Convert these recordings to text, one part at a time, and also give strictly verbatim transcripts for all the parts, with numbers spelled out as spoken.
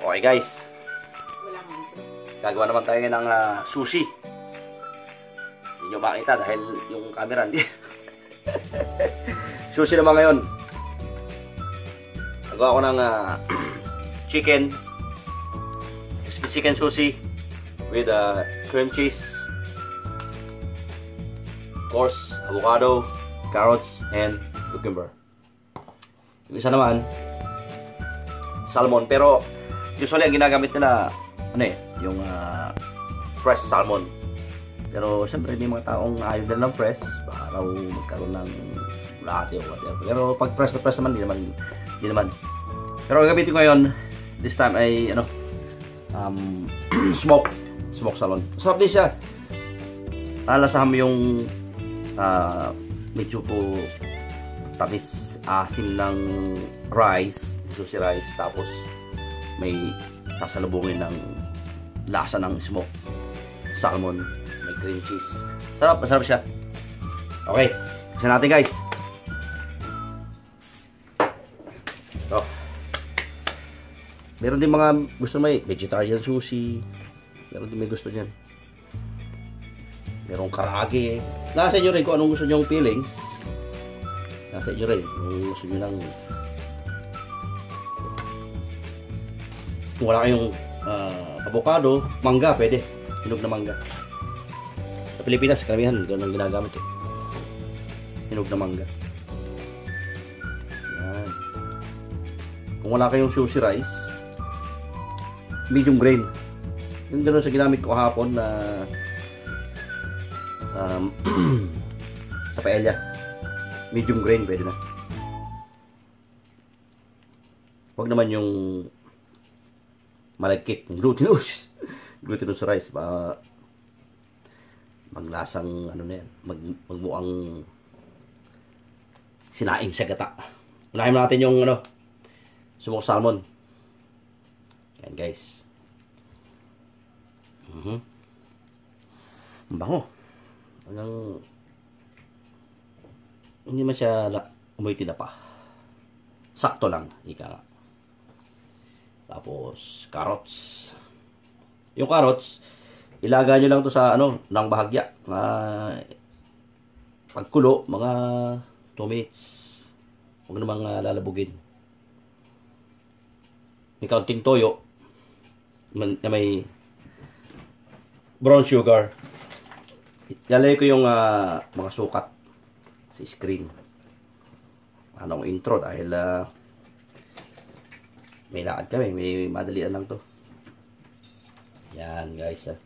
Okay guys, gagawa naman tayo ng uh, sushi. Hindi nyo makita dahil yung camera hindi. Sushi naman ngayon. Gagawa ko ng uh, chicken crispy chicken sushi with uh, cream cheese, of course, avocado, carrots, and cucumber. Yung isa naman salmon, pero usually ang ginagamit nila ano eh, yung uh, fresh salmon. Pero siyempre may mga taong ayaw din ng fresh para raw magkaroon ng bulate o whatever. Pero pag fresh na fresh naman, hindi naman, hindi naman. Pero ang gamitin ko ngayon, this time ay ano, um, smoke, smoke salmon. Masarap din siya. Lalasahan mo yung uh, medyo po tamis asim ng rice, sushi rice, tapos may sasalubungin ng lasa ng smoke salmon, may cream cheese. Sarap, masarap siya. Okay, kasi natin guys. So, meron din mga gusto may vegetarian sushi, meron din may gusto niyan. Merong karage. Nasa inyo rin kung anong gusto nyong feelings. Nasa inyo rin kung gusto nyo ng kung wala kayong uh, avocado, mangga, pwede. Hinog na mangga. Sa Pilipinas, karamihan, gano'n ang ginagamit eh. Hinog na mangga. Yan. Kung wala kayong sushi rice, medium grain. Yung gano'n sa ginamit ko kahapon na um, sa paella. Medium grain, pwede na. Huwag naman yung malagkit, glutinous. Glutinous rice, ba maglasang ano na yan, mag, magmuang sinaing sa gata. Unahin natin yung ano, smoked salmon. Yan guys. Uh-huh. Ang bango. Hanggang hindi man siya umuwi tinapa. Sakto lang, ika nga. Tapos, carrots. Yung carrots, ilaga nyo lang to sa ano, ng bahagya. Mga pagkulo, mga two minutes. Huwag namang uh, lalabugin. May kaunting toyo na may brown sugar. Lalagay ko yung uh, mga sukat sa screen. Anong intro dahil uh, may lakad kami, may madalian lang to. Yan guys ah.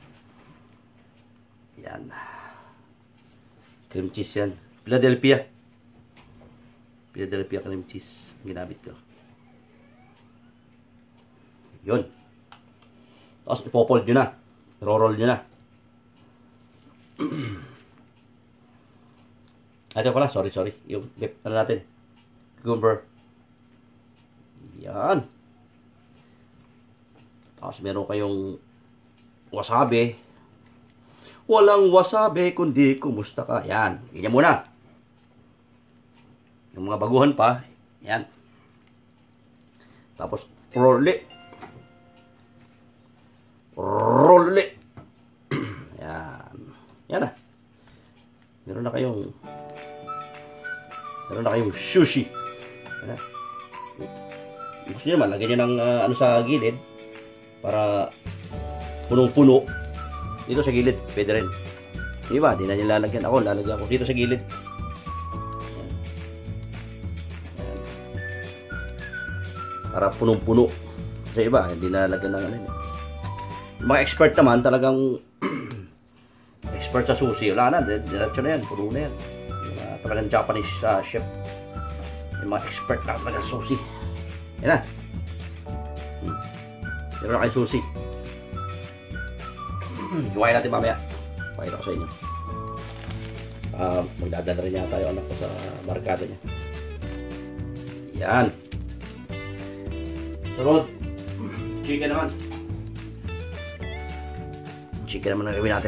Yan. Cream cheese yan. Philadelphia. Philadelphia cream cheese. Ginamit ko. Yun. Tapos ipopold nyo na. Ro-roll nyo na. Ito pala, sorry, sorry. Yung, ano natin? Cucumber. Yan. Tapos meron kayong wasabi. Walang wasabi kundi kumusta ka. Yan. Ganyan muna. Yung mga baguhan pa. Yan. Tapos roll it. Roll it. Yan. Yan na. Meron na kayong meron na kayong sushi. Yan na. Gusto nyo naman, lagyan nyo ng uh, ano sa gilid para punong-puno. Dito sa gilid, pwede rin. Diba? Di na nyo lalagyan. Ako, lalagyan ko dito sa gilid. Yan. Yan. Para punong-puno. Kasi iba, hindi na lalagyan ng ano. Yung mga expert naman, talagang expert sa sushi. Wala na, diretso na yan. Puno na yan. Yung uh, talagang Japanese uh, chef. Yung mga expert na talaga sushi. Yan na. Hmm. Meron na kayo sushi. Iwain natin mamaya. Pakita ko sa inyo. Uh, magdadala rin yata yung anak ko sa barkada niya. Yan. Sunod. Chicken naman. Chicken naman ang gawin natin.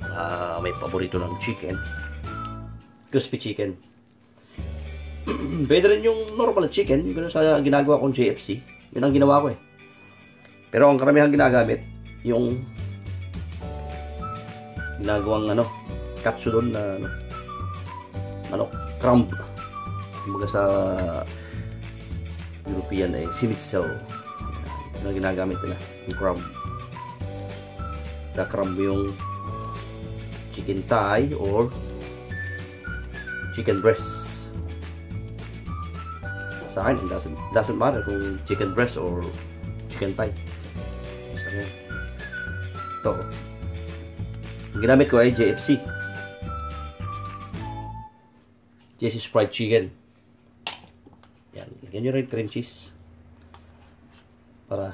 uh, may paborito ng chicken, crispy chicken. Pwede rin yung normal chicken, yung gano'n sa ginagawa kong J F C. Yun ang ginawa ko eh. Pero ang karamihan ginagamit, yung ginagawang ano, katsudon na ano, ano crumb. Kumbaga sa European eh, schnitzel. Yun ang ginagamit nila, yung crumb. Crumb yung chicken thigh or chicken breast. Sa akin, it doesn't, doesn't matter kung chicken breast or chicken thigh. So, ito. Ang ginamit ko ay J F C. J F C fried chicken. Yan. Lagyan nyo rin cream cheese. Para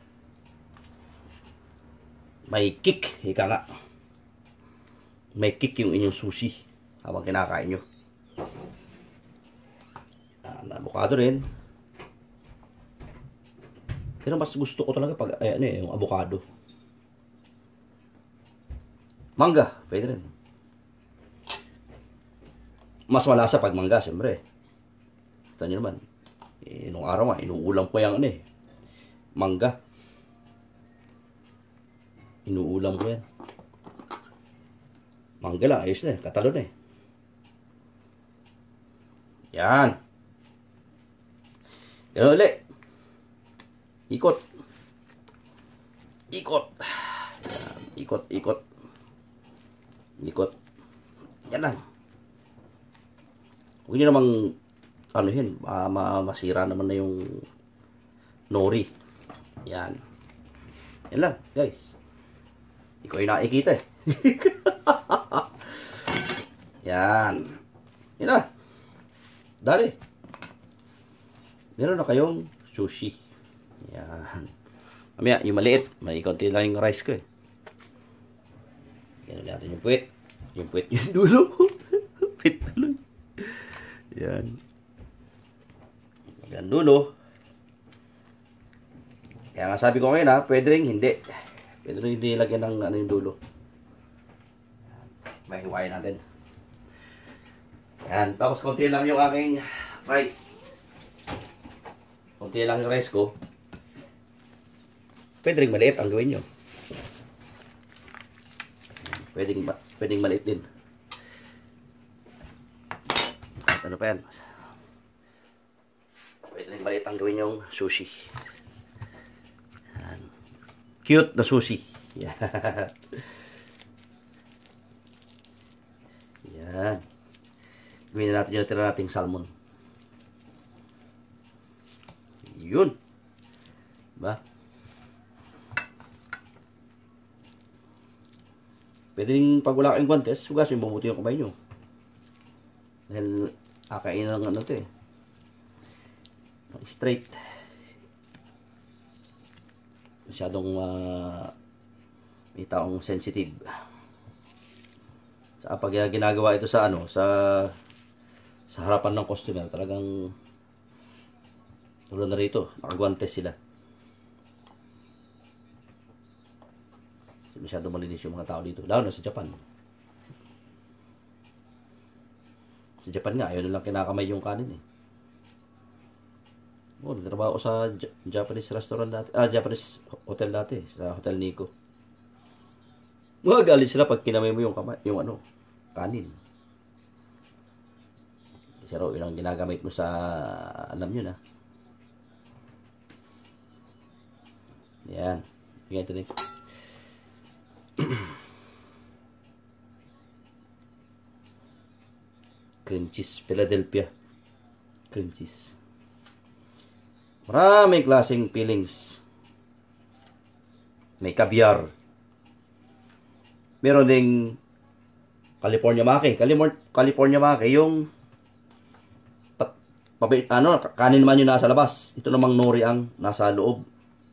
may kick. Ika nga. May kick yung inyong sushi habang kinakain nyo. Na avocado rin. Pero mas gusto ko talaga pag ay, ano eh, yung avocado. Mangga, pwede rin. Mas malasa pag mangga, siyempre. Ito nyo naman. Eh, nung araw nga, inuulam ko yung ano eh. Mangga. Inuulam ko yan. Mangga lang, ayos na eh. Katalon eh. Yan. Ganun ulit. Ikot. Ikot. Yan. Ikot, ikot. Ikot. Yan lang. Huwag nyo namang ano yun, uh, masira naman na yung nori. Yan. Yan lang, guys. Ikaw ay nakikita eh. Yan. Yan na. Dali. Meron na kayong sushi. Yan. Mamaya, yung maliit. May konti lang yung rice ko eh. Yan natin yung puwet. Yung puwet yung dulo. Puwet dulo. Yan. Yan dulo. Kaya nga sabi ko ngayon ha, pwede rin hindi. Pwede rin hindi lagyan ng ano yung dulo. May hiwain natin. Yan. Tapos konti lang yung aking rice. Kunti lang yung rice ko. Pwede rin maliit ang gawin nyo. Pwedeng, pwedeng maliit din. At ano pa yan? Pwede rin maliit ang gawin yung sushi. Yan. Cute na sushi. Yan. Yan. Gawin natin yung natira nating salmon. Yun. Diba? Pwede rin pag wala kayong guantes, hugasin yung mabuti yung kamay nyo. Dahil akain lang ano ito eh. Straight. Masyadong uh, may taong sensitive. Sa pag ginagawa ito sa ano, sa sa harapan ng customer, talagang tulad na rito, nakaguantes sila. Kasi masyado malinis yung mga tao dito. Lalo na sa Japan. Sa Japan nga, ayaw nilang kinakamay yung kanin eh. Oh, nagtrabaho ko sa Japanese restaurant dati. Ah, Japanese hotel dati. Sa Hotel Nico. Magalit sila pag kinamay mo yung, kamay, yung ano, kanin. Kasi raw, ilang ginagamit mo sa, alam nyo na. Yan. Tingnan ito rin. Cream cheese. Philadelphia. Cream cheese. Maraming klaseng fillings. May caviar. Meron ding California maki. California maki yung pat, pabi, ano, kanin naman yung nasa labas. Ito namang nori ang nasa loob.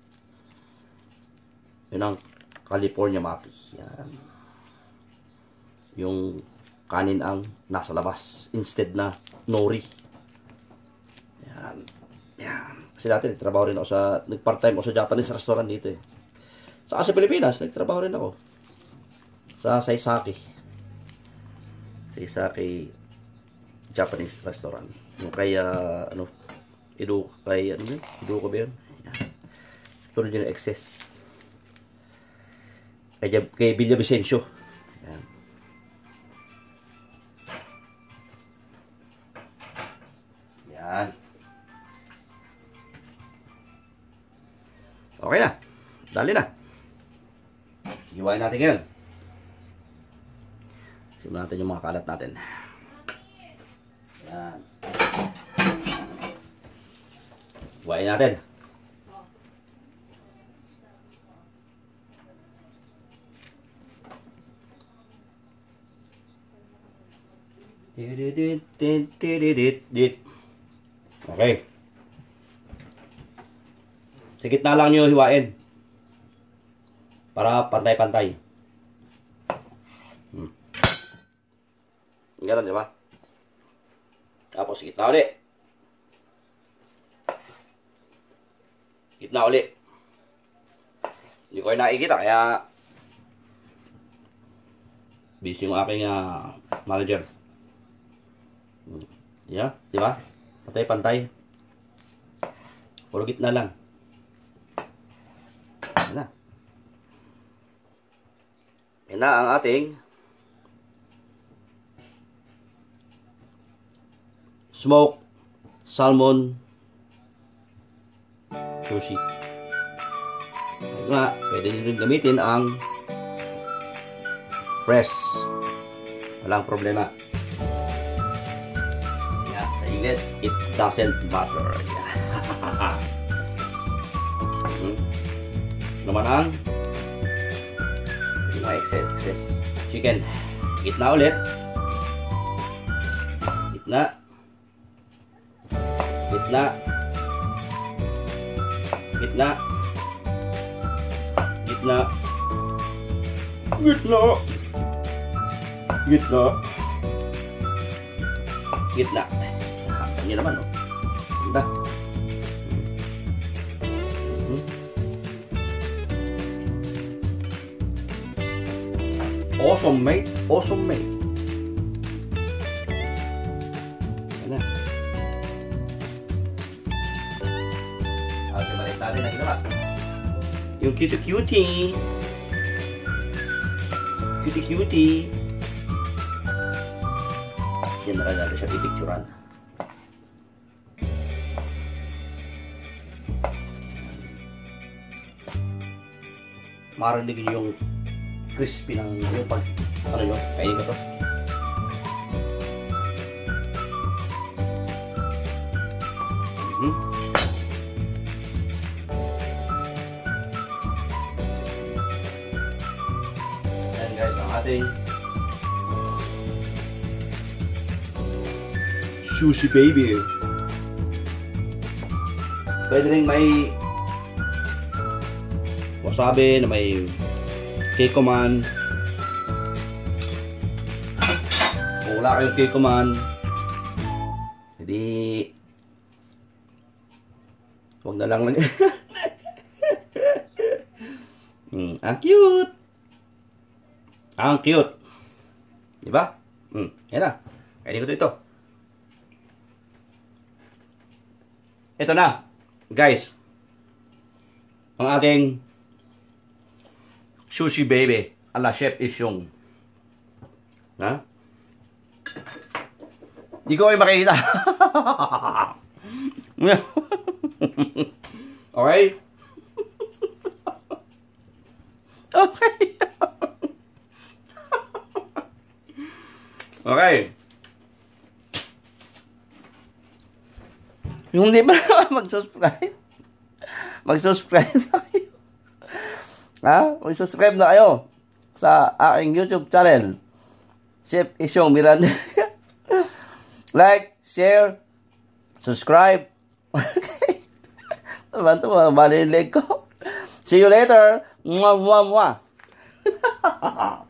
Yun ang California maki. Yan. Yung kanin ang nasa labas instead na nori. Yan. Yan. Kasi dati nagtrabaho rin ako sa, nag-part-time ako sa Japanese restaurant dito eh. Saka sa Pilipinas, nagtrabaho rin ako. sa Saisaki. Saisaki Japanese restaurant. Yung kay uh, ano, Edo, kay ano yun? Edo ko ba yun? Ito rin yung excess. Kay, kay Villa Vicencio. Yan. Yan. Okay na. Dali na. Hiwain natin ngayon. Simulan natin yung mga kalat natin. Yan. Hiwain natin. Okay. Sa gitna lang nyo hiwain. Para pantay-pantay. Hmm. Ganun, di ba? Tapos gitna ulit. Gitna ulit. Hindi ko ay nakikita kaya busy yung aking uh, manager. Hmm. Yeah, di ba? Pantay-pantay. Puro gitna lang. Yan na. Yan na ang ating smoked salmon sushi. Ito nga, pwede nyo rin gamitin ang fresh. Walang problema. Yan, sa English, it doesn't matter. Yan. Hmm. Naman ang mga excess, excess chicken. Gitna ulit. Gitna. Gitna. Gitna. Gitna. Gitna. Gitna. Gitna. Hanggang nyo naman, no? Gitna. Hmm. Awesome, mate. Awesome, mate. Yan na. Okay, balik natin ang ginawa. Yung cutie-cutie. Cutie-cutie. Yan na rin natin siya pipicturan. Marinig yung crispy ng yung pag ano yun, kainin ko to. Mm-hmm. Ayan guys, ang ating sushi baby. Pwede rin may wasabi na may Kikkoman. Kung wala kayong Kikkoman, hindi huwag na lang lang. hmm, ang cute. Ang cute. Diba? Hmm, yan na. Kainin ko ito. Ito na, guys. Ang ating sushi baby ala Chef Isyong. Ha? Hindi ko ay makikita. Okay? Okay. Okay. Yung di ba mag-subscribe? Mag-subscribe na kayo. Ha? Mag-subscribe na kayo sa aking YouTube channel, Chef Isyong Miranda. Like, share, subscribe. Okay. Naman ito, mali yung leg ko. See you later. Mwah, mwah, mwah.